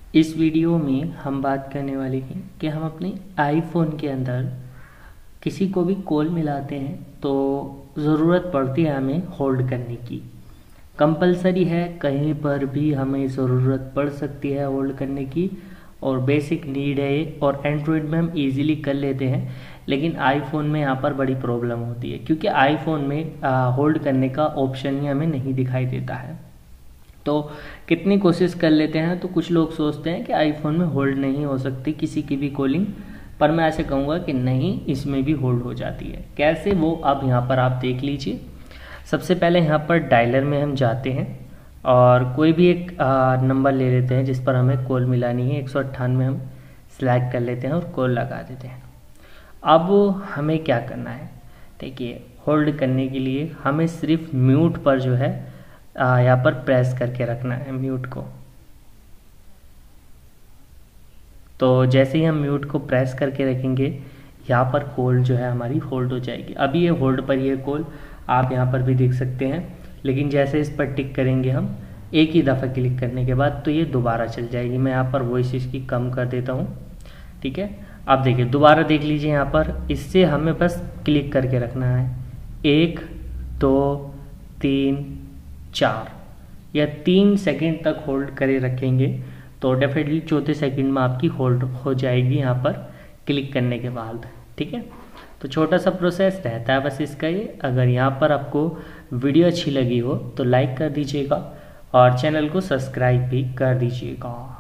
इस वीडियो में हम बात करने वाले हैं कि हम अपने आईफोन के अंदर किसी को भी कॉल मिलाते हैं तो ज़रूरत पड़ती है हमें होल्ड करने की। कंपलसरी है, कहीं पर भी हमें ज़रूरत पड़ सकती है होल्ड करने की और बेसिक नीड है ये। और एंड्रॉयड में हम इजीली कर लेते हैं, लेकिन आईफोन में यहाँ पर बड़ी प्रॉब्लम होती है क्योंकि आईफोन में होल्ड करने का ऑप्शन ही हमें नहीं दिखाई देता है। तो कितनी कोशिश कर लेते हैं तो कुछ लोग सोचते हैं कि आईफोन में होल्ड नहीं हो सकती किसी की भी कॉलिंग, पर मैं ऐसे कहूँगा कि नहीं, इसमें भी होल्ड हो जाती है। कैसे, वो अब यहाँ पर आप देख लीजिए। सबसे पहले यहाँ पर डायलर में हम जाते हैं और कोई भी एक नंबर ले लेते हैं जिस पर हमें कॉल मिलानी है। 198 हम सिलेक्ट कर लेते हैं और कॉल लगा देते हैं। अब हमें क्या करना है, देखिए, होल्ड करने के लिए हमें सिर्फ म्यूट पर जो है यहाँ पर प्रेस करके रखना है म्यूट को। तो जैसे ही हम म्यूट को प्रेस करके रखेंगे, यहाँ पर कॉल जो है हमारी होल्ड हो जाएगी। अभी ये होल्ड पर ये कॉल आप यहाँ पर भी देख सकते हैं, लेकिन जैसे इस पर टिक करेंगे हम एक ही दफ़ा क्लिक करने के बाद तो ये दोबारा चल जाएगी। मैं यहाँ पर वॉइस इसकी कम कर देता हूँ, ठीक है। आप देखिए, दोबारा देख लीजिए, यहाँ पर इससे हमें बस क्लिक करके रखना है 1 2 3 4 या 3 सेकंड तक होल्ड करे रखेंगे तो डेफिनेटली चौथे सेकंड में आपकी होल्ड हो जाएगी यहाँ पर क्लिक करने के बाद, ठीक है। तो छोटा सा प्रोसेस रहता है बस इसका ये। अगर यहाँ पर आपको वीडियो अच्छी लगी हो तो लाइक कर दीजिएगा और चैनल को सब्सक्राइब भी कर दीजिएगा।